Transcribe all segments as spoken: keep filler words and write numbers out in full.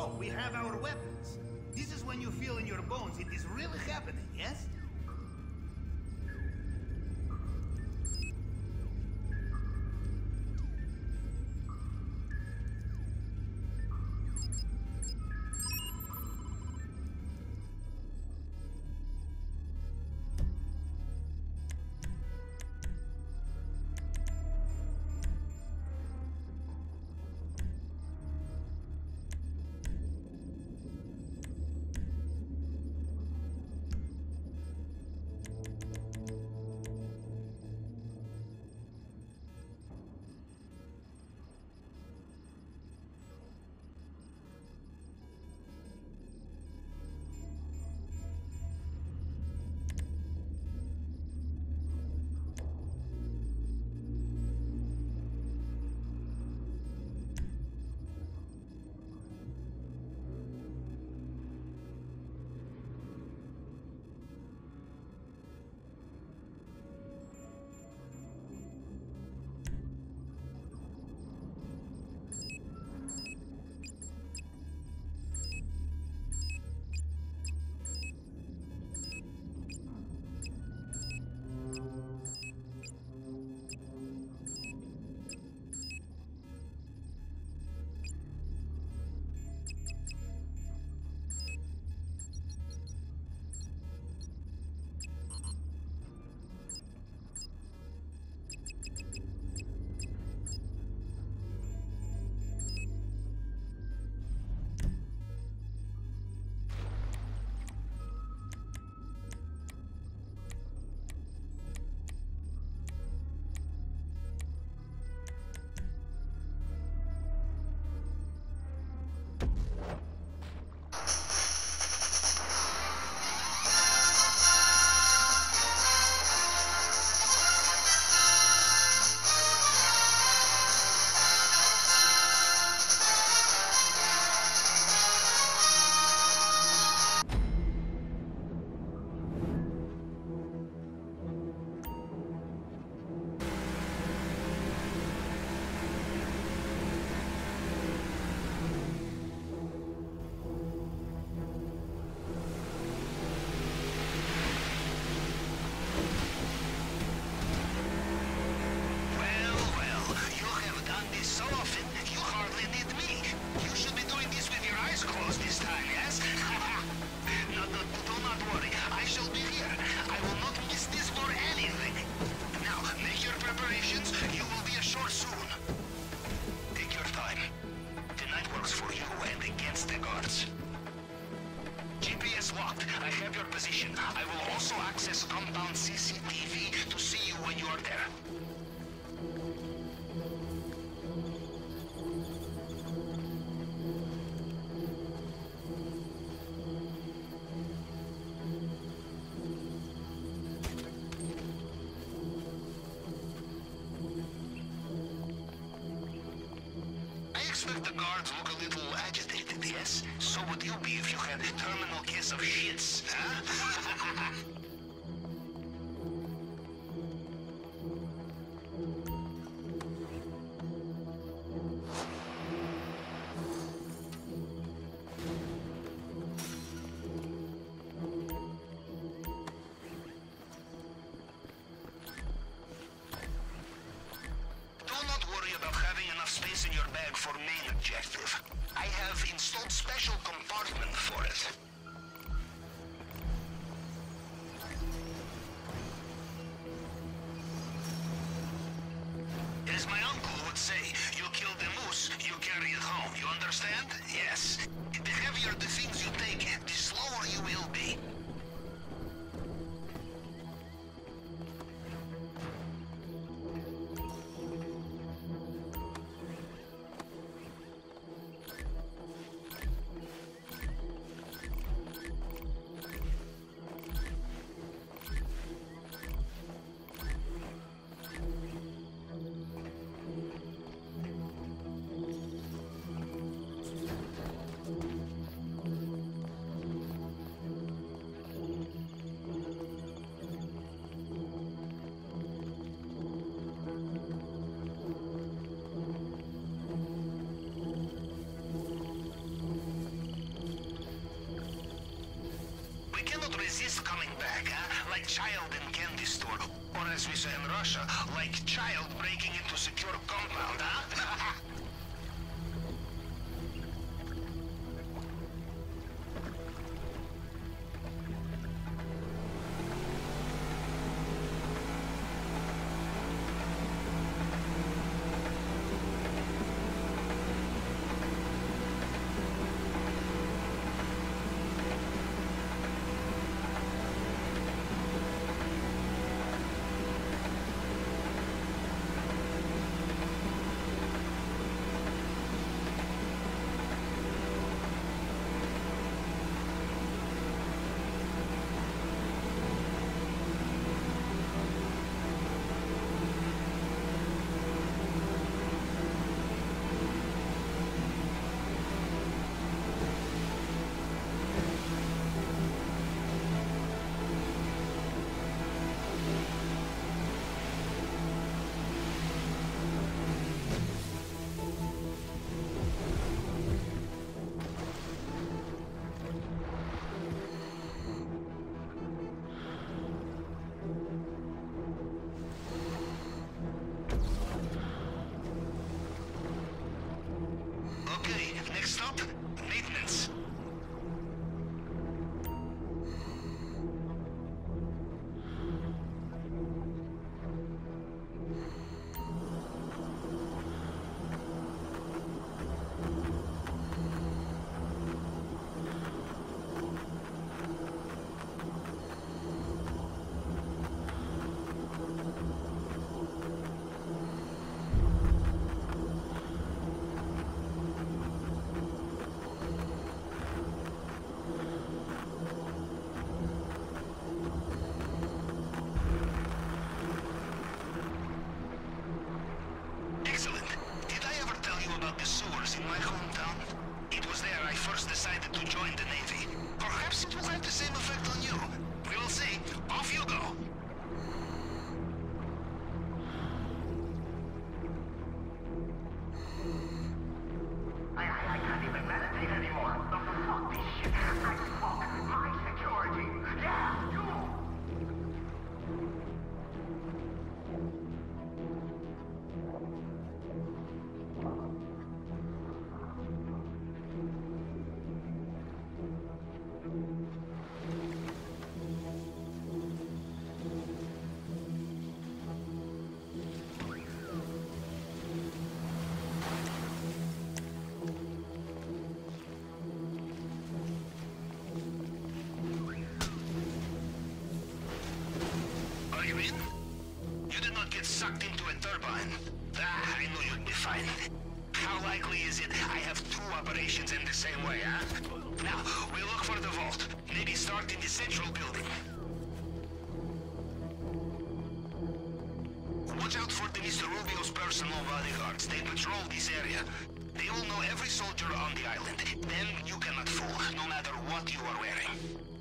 So, we have our weapons. This is when you feel in your bones it is really happening, yes? The guards look a little agitated, yes? So would you be if you had a terminal case of shits, huh? For main objective. I have installed special compartment for it. As my uncle would say, you kill the moose, you carry it home. You understand? Yes. The heavier the things you take, the slower you will be. Heist coming back, huh? Like child in candy store. Or as we say in Russia, like child breaking into secure compound, huh? Next stop, maintenance. In my hometown, it was there I first decided to join the Navy. Perhaps it will have the same effect on you. We will see. Off you go. I, I, I can't even meditate anymore. Fuck this shit. I fuck my security. Yeah, you. Sucked into a turbine. Ah, I knew you'd be fine. How likely is it I have two operations in the same way, huh? Now, we look for the vault. Maybe start in the central building. Watch out for the Mister Rubio's personal bodyguards. They patrol this area. They will know every soldier on the island. Then you cannot fool, no matter what you are wearing.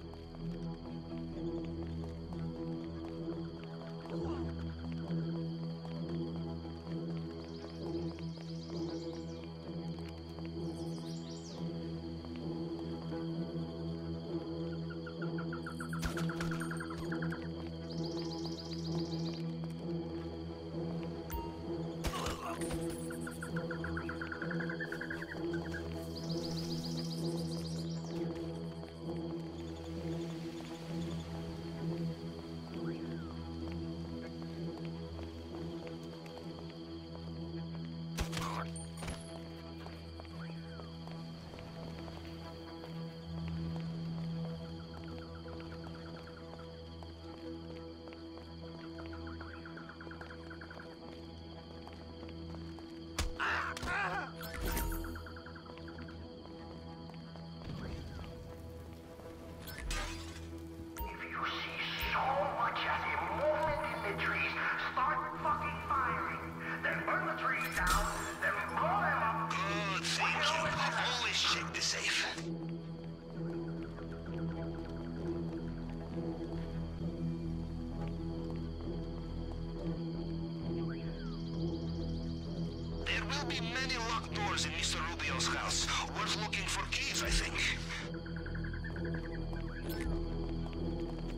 Be many locked doors in Mister Rubio's house. Worth looking for keys, I think.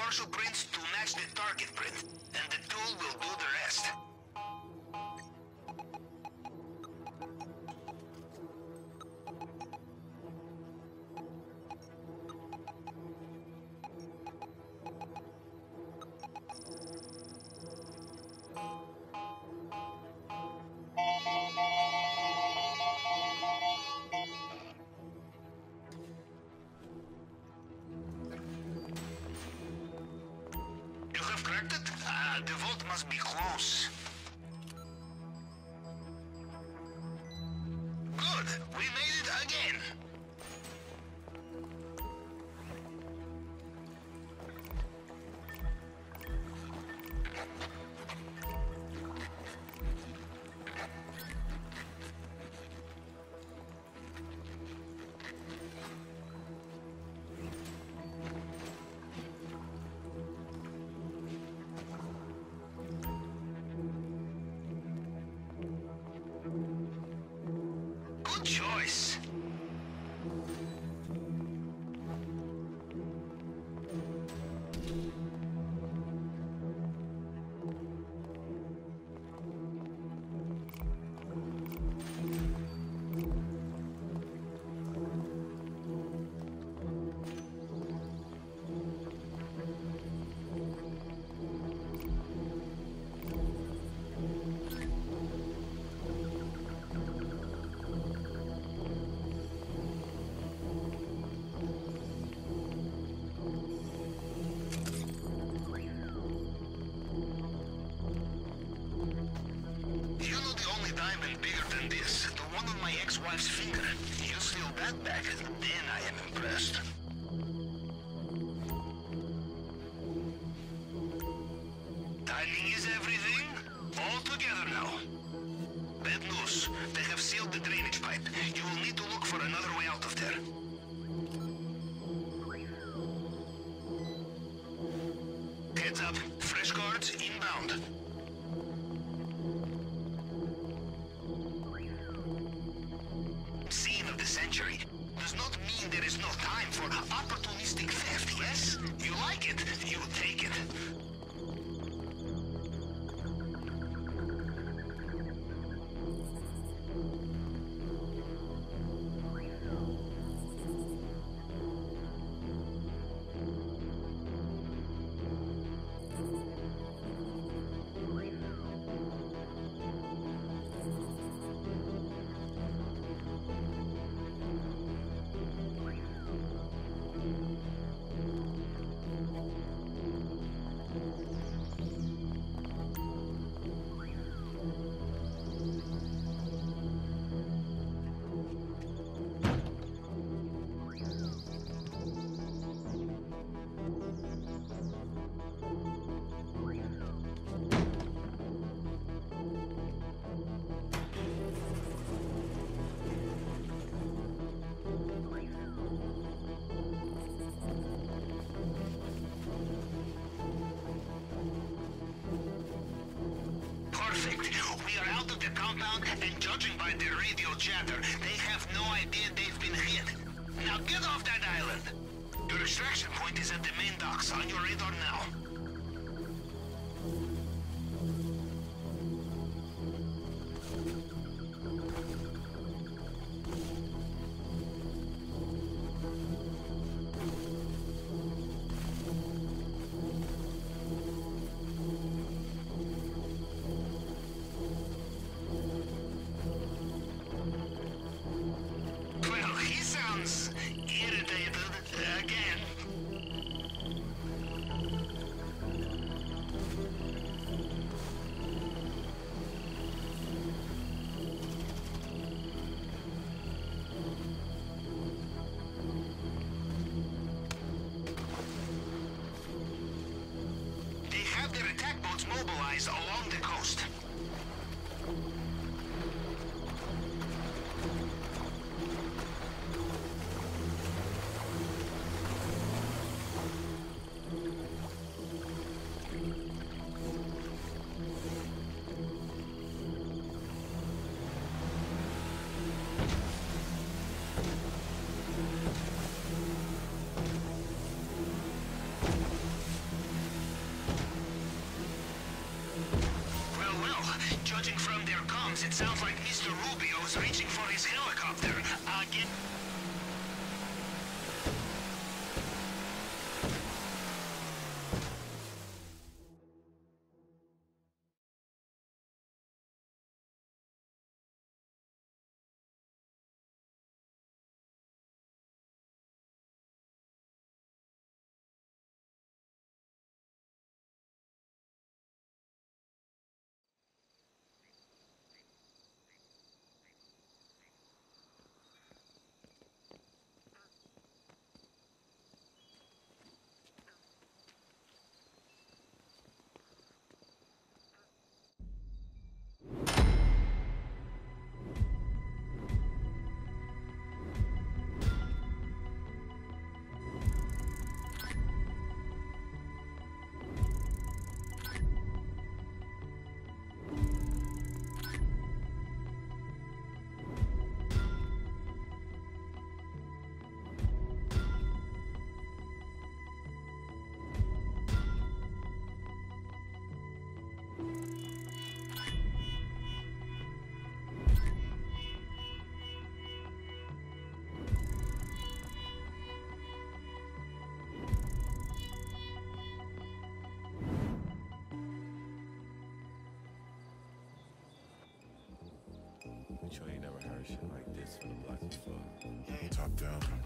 partial prints to match the target print, and the tool will do the rest. You have cracked it? Ah, the vault must be close. Good! We made it again! Good choice. You know the only diamond bigger than this, the one on my ex-wife's finger. You steal that back, then I am impressed. Timing is everything. All together now. Bad news. They have sealed the drainage pipe. You will need to look for another way out of there. Heads up. Fresh guards inbound. Scene of the century does not mean there is no time for opportunistic theft, yes? You like it, you take it. And judging by their radio chatter, they have no idea they've been hit. Now get off that island! Your extraction point is at the main docks, on your radar now. Well, he sounds irritated again. They have their attack boats mobilized along the coast. comms, it sounds like Mister Rubio's reaching for his helicopter. Uh, get... I'm sure you never heard shit like this from the block before. Top down.